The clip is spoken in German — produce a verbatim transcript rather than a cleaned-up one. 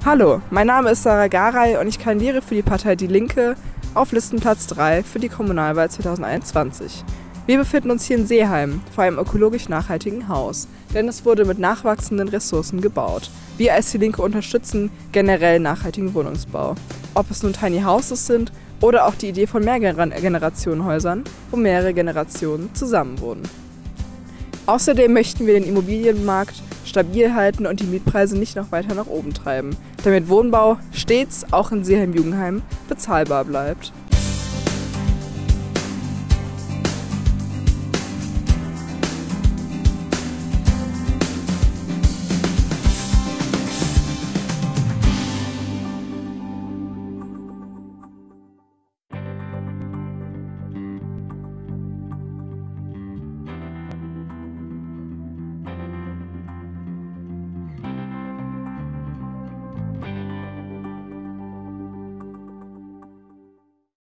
Hallo, mein Name ist Sarah Garay und ich kandidiere für die Partei Die Linke auf Listenplatz drei für die Kommunalwahl zweitausendeinundzwanzig. Wir befinden uns hier in Seeheim, vor einem ökologisch nachhaltigen Haus, denn es wurde mit nachwachsenden Ressourcen gebaut. Wir als Die Linke unterstützen generell nachhaltigen Wohnungsbau. Ob es nun Tiny Houses sind oder auch die Idee von Mehrgenerationenhäusern, wo mehrere Generationen zusammen wohnen. Außerdem möchten wir den Immobilienmarkt stabil halten und die Mietpreise nicht noch weiter nach oben treiben, damit Wohnbau stets, auch in Seeheim-Jugendheim, bezahlbar bleibt.